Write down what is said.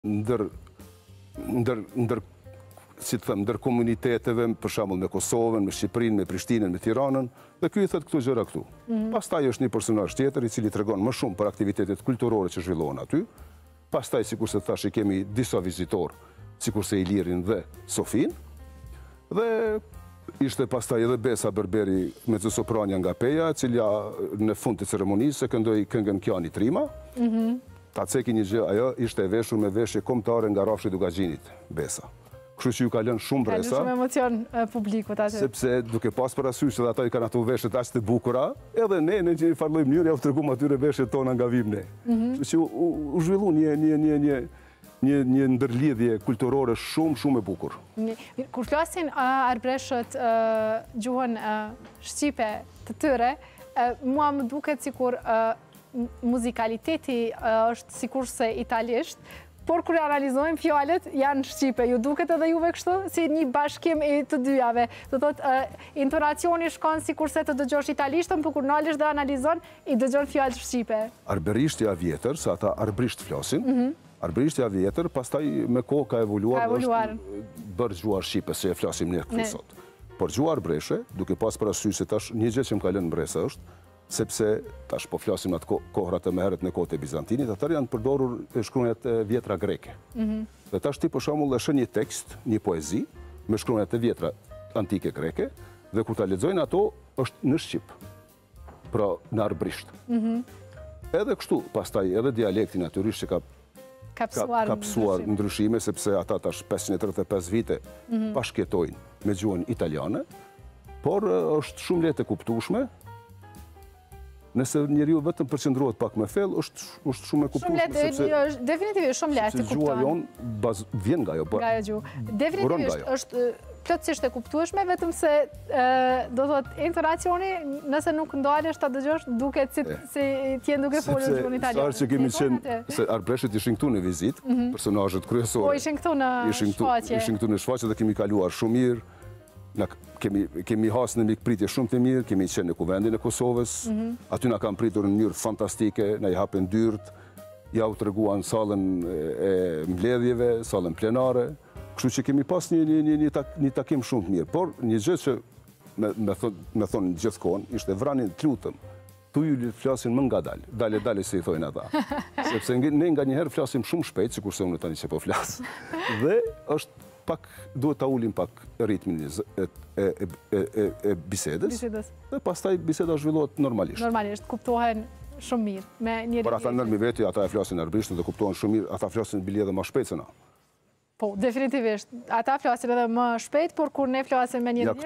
ndër komuniteteve, për shembull me Kosovën, me Shqipërinë, me Prishtinën, me Tiranën, dhe ky i thot këto gjëra këtu. Pastaj është një personazh tjetër i cili tregon më shumë për aktivitetet kulturore që zhvillohen aty. Pastaj, sikurse thash, i kemi disa vizitorë, sikurse Ilirin dhe Sofin. Dhe ishte pastaj edhe Besa Berberi, mezzosoprania nga Peja, e cila në fund të ceremonisë këndoi këngën Kjani Trima. Ta ceki një gjë, ajo ishte e veshur me veshje kombëtare nga Rafshi Dugaxhinit, Besa. Kështu që ju ka lënë shumë bresa. Ka lënë shumë emocion publikut atë. Sepse duke pas parasysh se ata i kanë ato veshjet aq të bukura, edhe ne në një farë lloj mënyrë ja u tregum atyre veshjet tona nga vim ne. Kështu që u zhvillu një ndërlidhje kulturore shumë e bukur. Kur flasin arbreshët gjuhën shqipe të tyre, mua më duket sikur muzikaliteti është sikurse italisht, por kur analizojmë fjalët janë shqipe. Ju duket edhe juve kështu si një bashkim i të dyjave. Do thotë intonacioni shkon sikurse të dëgjosh italishtën, por kur nalesh dhe analizon i dëgjon fjalë shqipe. Arbërishtja vjetër, se ata arbërisht flasin. Arbërishtja vjetër, pastaj me kohë ka evoluar, është bërë gjuhar shqipe, se e flasim ne këtu sot. Por gjuha arbëreshe, duke pas parasysh se tash një gjë që më ka lënë mbresa është, sepse tash po flasim atë kohrat e mëherët në kohët e Bizantinit, ata janë përdorur shkronjat e vjetra greke. Dhe tash ti për shembull e shën një tekst, një poezi me shkronjat e vjetra antike greke, dhe kur ta lexojnë ato është në shqip. Pra në arbërisht. Edhe kështu, pastaj edhe dialekti natyrisht që ka kapsuar ndryshime, sepse ata tash 535 vite bashkëjetojnë me gjuhën italiane, por është shumë lehtë e kuptueshme. Nëse njeriu vetëm përqendrohet pak më thellë, është shumë e kuptueshme. Është definitivisht shumë lehtë të kupton. Gjuha jon vjen nga ajo. Nga ajo gjuhë. Definitivisht është plotësisht e kuptueshme, vetëm se do thotë intonacioni, nëse nuk ndalesh ta dëgjosh, duket si ti je duke folur gjuhën italiane. Sa që kemi qenë se arbreshët ishin këtu në vizitë, personazhet kryesorë. Po ishin këtu në shfaqje. Ishin këtu në shfaqje dhe kemi kaluar shumë mirë. Kemi hasë në mikpritje shumë të mirë, kemi qenë në kuvendin e Kosovës, aty na kanë pritur në mënyrë fantastike, na i hapën dyert, ja u treguan sallën e mbledhjeve, sallën plenare, kështu që kemi pas një takim shumë të mirë. Por një gjë që me thonë gjithkohon, ishte vrani të lutëm, tu ju flasin më ngadalë, dale si i thojnë ata. Sepse ne nga njëherë flasim shumë shpejt, sikurse unë tani që po flas. Dhe është duhet ta ulim pak ritmin e bisedës, dhe pastaj biseda zhvillohet normalisht. Normalisht, kuptohen shumë mirë. Por ata nërmi veti, ata e flasin arbërisht dhe kuptohen shumë mirë, ata flasin bile edhe më shpejt se na. Po, definitivisht, ata flasin edhe më shpejt, por kur ne flasin me një